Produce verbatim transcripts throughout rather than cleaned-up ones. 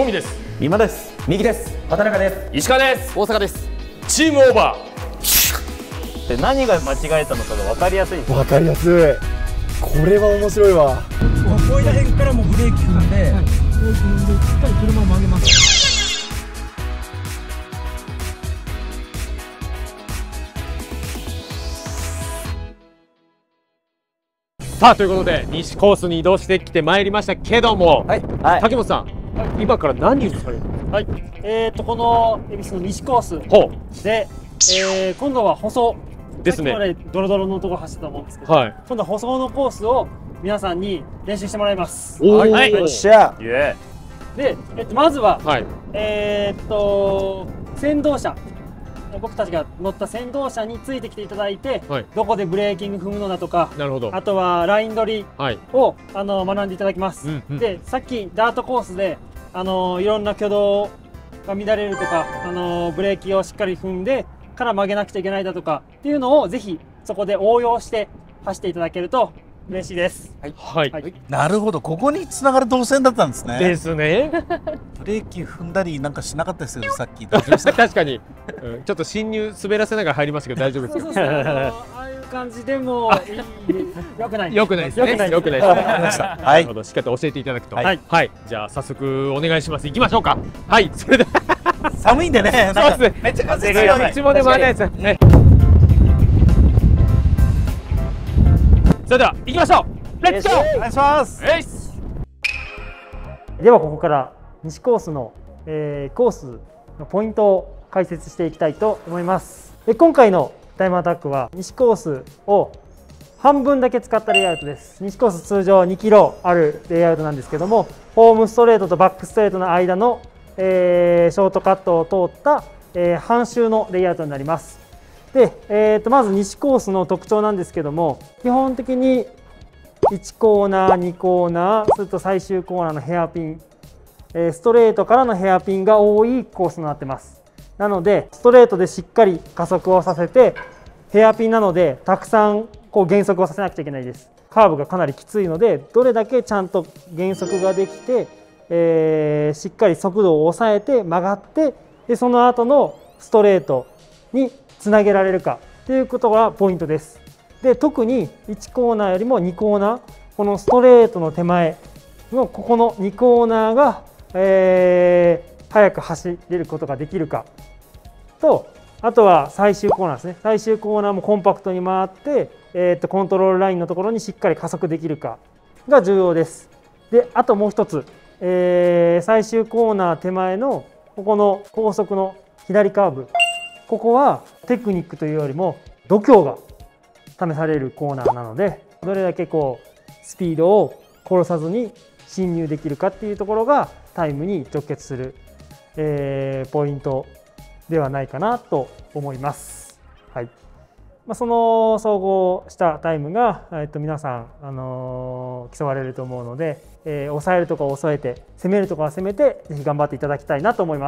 トミです。 今です。 右です。 畑中です。 石川です。 大阪です。 チームオーバー。で何が間違えたのかが分かりやすい。 分かりやすい。これは面白いわ。 こういった辺からもブレーキ踏んで、ブレーキ踏んでしっかり車を曲げます。 さあということで西コースに移動してきてまいりましたけども、 はい、はい、 竹本さん、はい、今から何をされるんですか？ はい、えーとこの恵比寿の西コースで、えー、今度は舗装ですね。さっきまでドロドロのところ走ってたと思うんですけど、はい、今度は舗装のコースを皆さんに練習してもらいます。 はい、よっしゃ。 で、えっと、まずは、はい、えーっと先導車、僕たちが乗った先導車についてきていただいて、はい、どこでブレーキング踏むのだとか、なるほど、あとはライン取りを、はい、あの学んでいただきます。うんうん、で、さっきダートコースであのいろんな挙動が乱れるとか、あのブレーキをしっかり踏んでから曲げなくちゃいけないだとかっていうのをぜひそこで応用して走っていただけると嬉しいです。 はい、はいはい、 なるほど、ここに繋がる動線だったんですね。 ですね。 ブレーキ踏んだりなんかしなかったですけど、さっき確かに、うん、ちょっと進入滑らせながら入りましたけど大丈夫ですか？ ああいう感じでもいい。よくない。 よくないですね。よくないですね。はい。なるほど、しっかりと教えていただくと。はい。はい。じゃあ早速お願いします。行きましょうか。はい。それで寒いんでね。 そうですね。 めっちゃ風が強い。 一もでもないですね。それでは行きましょう。レッツゴー。 お願いします。 ではここから西コースの、えー、コースのポイントを解説していきたいと思います。で今回のタイムアタックは西コースを半分だけ使ったレイアウトです。西コース通常にキロあるレイアウトなんですけども、ホームストレートとバックストレートの間の、えー、ショートカットを通った、えー、半周のレイアウトになります。で、えー、とまず西コースの特徴なんですけども、基本的にいちコーナー、にコーナー、それと最終コーナーのヘアピン、えー、ストレートからのヘアピンが多いコースになってます。なのでストレートでしっかり加速をさせて、ヘアピンなのでたくさんこう減速をさせなくちゃいけないです。カーブがかなりきついので、どれだけちゃんと減速ができて、えー、しっかり速度を抑えて曲がって、でその後のストレートにつなげられるかということがポイントです。で特にいちコーナーよりもにコーナー、このストレートの手前のここのにコーナーが、えー、速く走れることができるかと、あとは最終コーナーですね。最終コーナーもコンパクトに回って、えー、とコントロールラインのところにしっかり加速できるかが重要です。であともう一つ、えー、最終コーナー手前のここの高速の左カーブ、ここはテクニックというよりも度胸が試されるコーナーなので、どれだけこうスピードを殺さずに進入できるかっていうところがタイムに直結する、えー、ポイントではないかなと思います。はい。まあ、その総合したタイムが、えっと、皆さん、あのー、競われると思うので、えー、抑えるところを抑えて、攻めるところは攻めて、ぜひ頑張っていただきたいなと思います。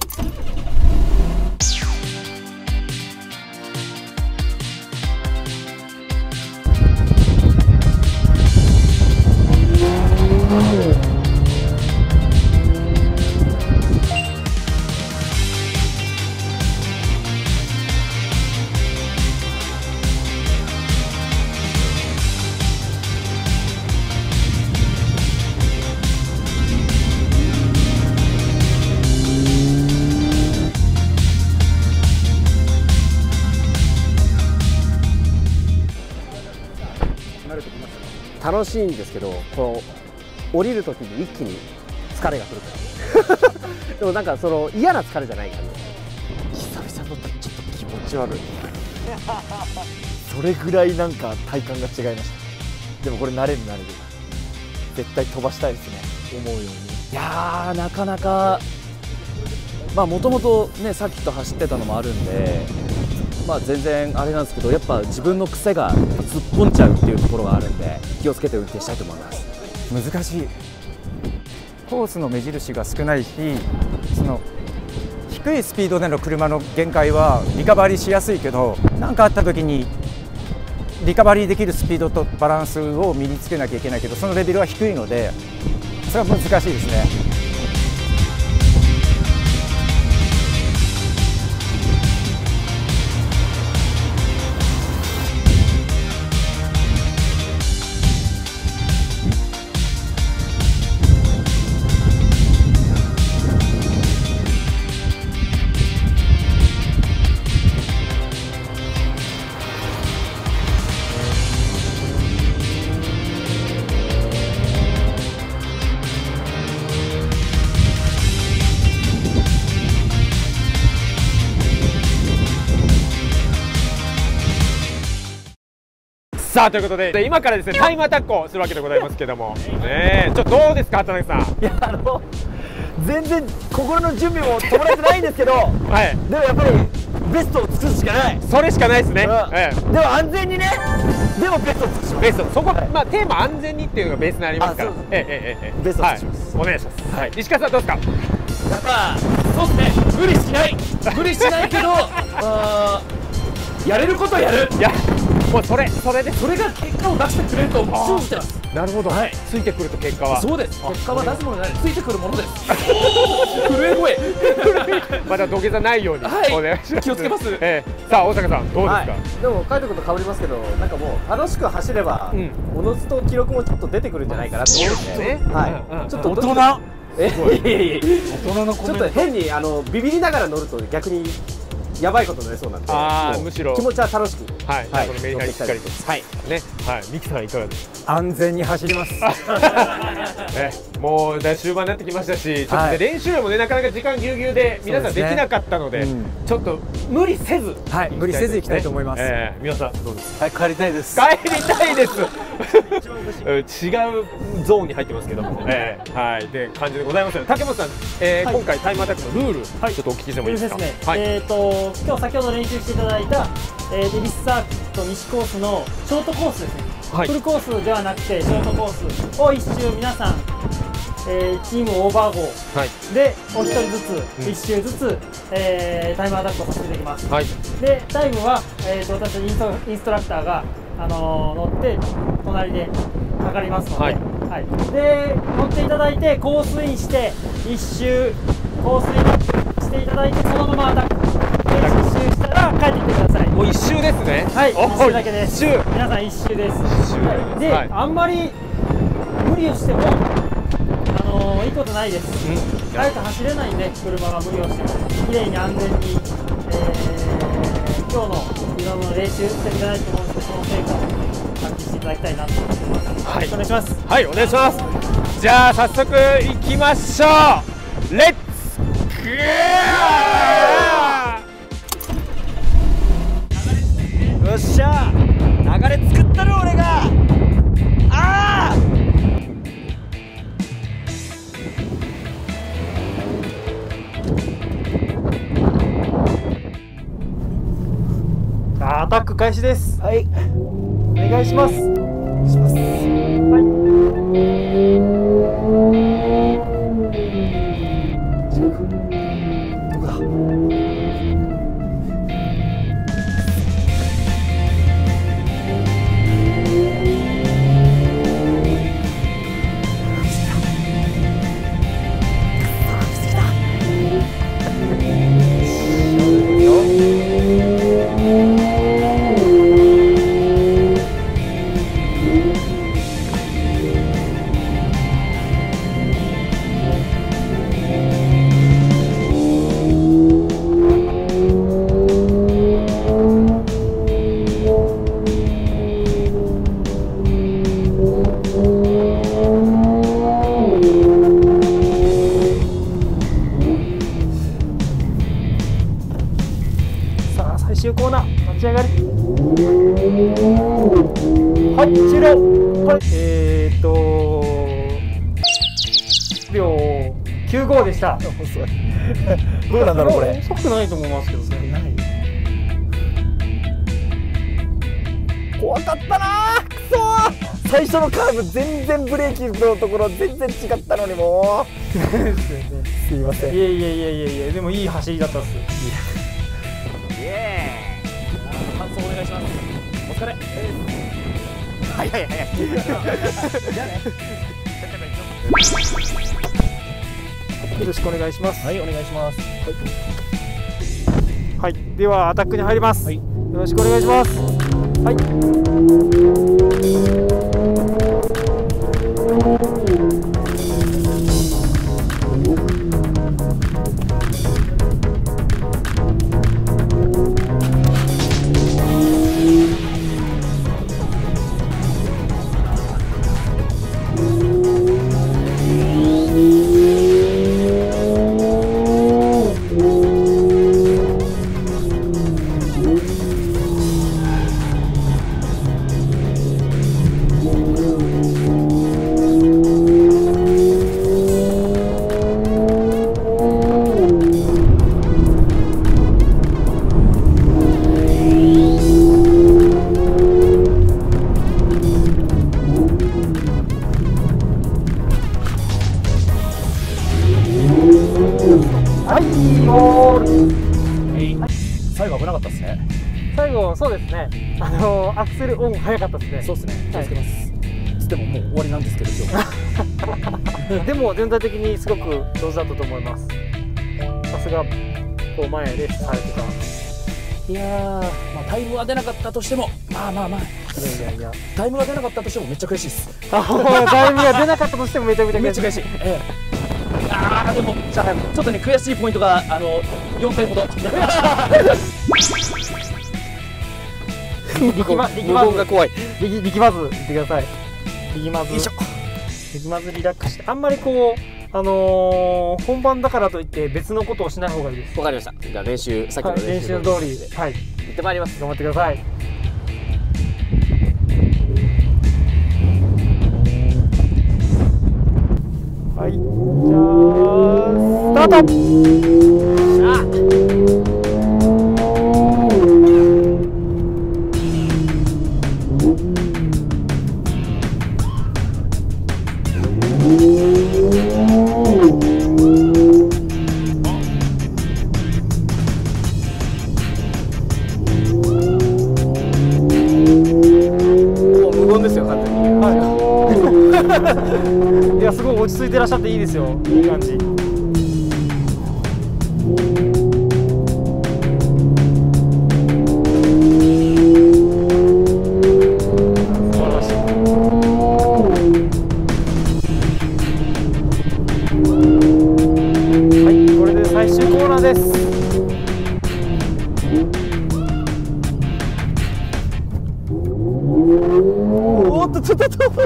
楽しいんですけど、こう降りるときに一気に疲れがくるからでもなんかその嫌な疲れじゃないからね。 久々乗ったらちょっと気持ち悪いそれぐらいなんか体感が違いました。でもこれ慣れる慣れる、絶対飛ばしたいですね、思うように。 いやーなかなか、まあもともとねさっきと走ってたのもあるんで、まあ全然あれなんですけど、やっぱ自分の癖が突っ込んじゃうっていうところがあるんで、気をつけて運転したいと思います。 難しいコースの目印が少ないし、その低いスピードでの車の限界はリカバリーしやすいけど、何かあった時にリカバリーできるスピードとバランスを身につけなきゃいけないけど、そのレベルは低いので、それは難しいですね。 さあということで、で今からですねタイムアタックをするわけでございますけども、ねえちょっとどうですか畑中さん。 いや、あの全然心の準備も伴えてないんですけど、はい、でもやっぱりベストを尽くすしかない。 それしかないですね。 ええ、でも安全にね、でもベストを尽くします。 ベスト、そこ、はい、まあテーマ安全にっていうのがベースになりますから、ええええええ、 ベストを尽くします。 はい、お願いします。はい、石川さんどうですか。 やっぱそうですね、無理しない無理しないけどあやれることはやる。いやもうそれそれでそれが結果を出してくれると信じてます。 なるほど、はい、ついてくると結果はそうです。結果は出すものじゃない、ついてくるものです。震え声まだ土下座ないように、はい、お願いします。 気をつけます。 えー、さあ大阪さんどうですか。はい、 でも海斗君と変わりますけど、なんかもう楽しく走れば、おのずと記録もちょっと出てくるんじゃないかなと思うんですね。はい、ちょっと大人えいやいやいや、大人のコメント。ちょっと変にあのビビりながら乗ると逆にやばいことになりそうなんで、あむしろ気持ちは楽しく、はい、このメリハリしっかりと、はいね、はい、ミキさんいかがですか。 安全に走ります。 えもう終盤になってきましたし、ちょっと練習もねなかなか時間ぎゅうぎゅうで皆さんできなかったので、ちょっと無理せず、はい、無理せずいきたいと思います。皆さんどうですか。 はい、帰りたいです。 帰りたいです。違うゾーンに入ってますけども、えー、はいで感じでございますので、竹本さん、えーはい、今回タイムアタックのルール、はい、ちょっとお聞きしてもいいですか。ですね、はい、えっ、ー、と今日先ほど練習していただいた、えー、デビスサーキット西コースのショートコースですね。はい、フルコースではなくてショートコースを一周皆さん、えー、チームオーバー号でお一人ずつ一周ずつ、うん、えー、タイムアタックをさせていただきます。はい、でタイムは、えー、と私インストインストラクターが、あのー、乗って隣で測りますので、はいはい、で乗っていただいてコースインして一周コースインしていただいてそのままアタックで一周したら帰ってきてください。 もう一周ですね。はい、 一周だけです。皆さん一周です。一周、はい、で、はい、あんまり無理をしてもあのー、いいことないです。早く走れないんで車が無理をしても綺麗に安全に、えー、今日のいろんな練習してみたいと思うんですけど、その成果を発揮していただきたいなと思います。はい、お願いします。 はい、お願いします。じゃあ早速行きましょう。レッツゴー。 よっしゃー、流れ作ったろ俺が。ああ、アタック開始です。 はい、 お願いします。お願いします。はい。どこだ。最終コーナー立ち上がりはちろはいえー、っと秒きゅうごでした。遅いどうなんだろうこれ。遅くないと思いますけどね。ない怖かったなー、くそー。最初のカーブ全然ブレーキのところ全然違ったのにもうすいません。 いやいやいやいやいや、でもいい走りだったっす。 感想お願いします。お疲れ。 はいはいはい。じゃあね。 よろしくお願いします。 はい、お願いします。 はい、ではアタックに入ります。はい、よろしくお願いします。はい。 はいゴール。 最後危なかったですね。 最後そうですね、あのアクセルオン早かったですね。 そうですね、気をつけます、でももう終わりなんですけど今日でも全体的にすごく上手だったと思います。さすがこう前レースされてた。 いやー、まあ、タイムは出なかったとしてもまあまあまあ、いやいやいやタイムが出なかったとしてもめっちゃ悔しいです。 タイムが出なかったとしてもめちゃめちゃ悔しい。 めっちゃ悔しい、ええ、あーでもちょっとね悔しいポイントがあのよんてんほど力ま無言が怖い。 力力まず言ってください。力まず力まずリラックスして、あんまりこうあのー、本番だからといって別のことをしない方がいいです。 わかりました。じゃあ練習、さっきのはい、練習通り、はい、 行ってまいります。 頑張ってください。はい、じゃあスタート。さあいや、すごい落ち着いてらっしゃっていいですよ。いい感じ。素晴らしい。はい、これで最終コーナーです。おっと、ちょっとちょっと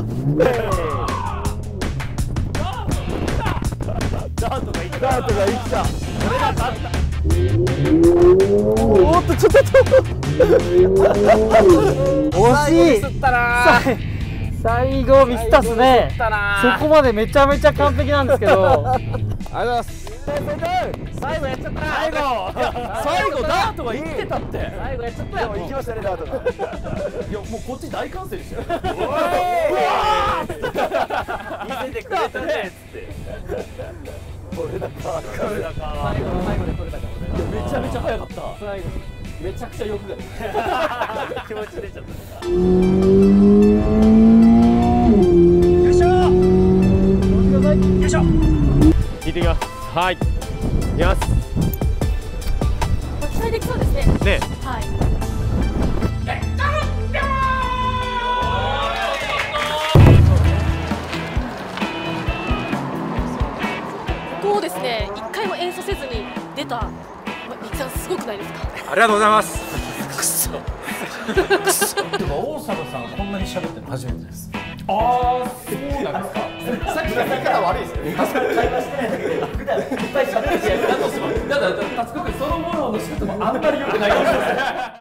ダートがいった。ダートがいった。俺が勝った。おっと、ちょっとちょっと惜しい。ミスったな。最後ミスったっすね。そこまでめちゃめちゃ完璧なんですけど。ありがとうございます。最後やっちゃった。最後最後ダートが生きてたって。最後やっちゃったよ。行きましたね、ダートが。いや、もうこっち大歓声ですよ。おー、うわー見せてくれたねっつって。取れたか。取れたか。最後の最後で取れたからね。めちゃめちゃ速かった。最後めちゃくちゃ欲が気持ち出ちゃった。よいしょ。よいしょ。 聞いてきます。はい。いきます。 期待できそうですね。 ね。 はい。ここをですね、一回も演奏せずに出たミキさんすごくないですか。 ありがとうございます。 くそ。くそ。でも大阪さんがこんなに喋ってるの初めてです。ああ、そうなんですか。さっきから言い方悪いですよ。会話してないだけで普段いっぱい喋るし、だとしても、だから達子君そのものの仕方もあんまり良くないかもしれない。